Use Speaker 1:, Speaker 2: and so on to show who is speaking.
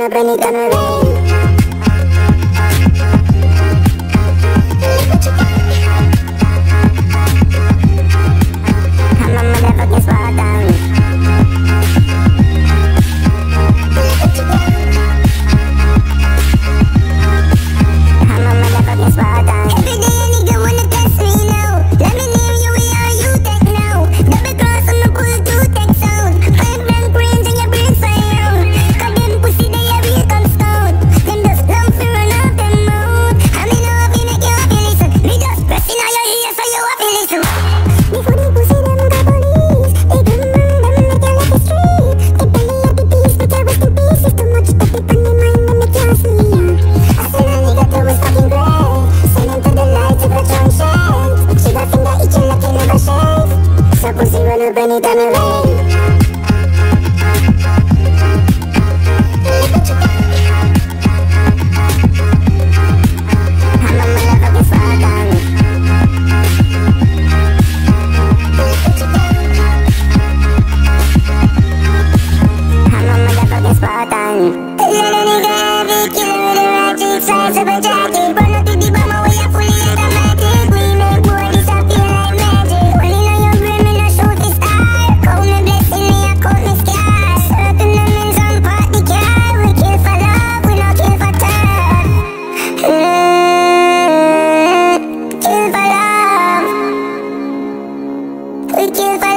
Speaker 1: wanna burn it down again. I'm a motherfucking Spartan. I'm a motherfucking Spartan. Every day a nigga wanna test me now. Let me name you, we are you tech now. Double cross on the pull to tech sound. Five blank brains and your brains fly round. Cause them pussy they a real come stout. Them just long fi run off them mouth. I me know if you make you happy listen. Me just pressing on your ears so you happy listen. Before they pussy them got police. They come bang them make you like a street. They belly at the piece make you rest in peace. It's too much to keep on their mind and make you sleep. I seen a nigga do his fucking great. Send him to the light to the trunk shade. She got finger itching like he never shave. So pussy wanna burn it down the rain. I'm a motherfucking Spartan. I'm a motherfucking Spartan. Let a nigga have it, kill him with a ratchet, size of a jacket. Burn up to the bomber, we are fully automatic. We make boy disappear like magic. Only know your brain, me no shoot the star. Count me blessing, me a count me scars. Certain lemons on part the car. We kill for love, we no kill for time. Kill for love. We kill for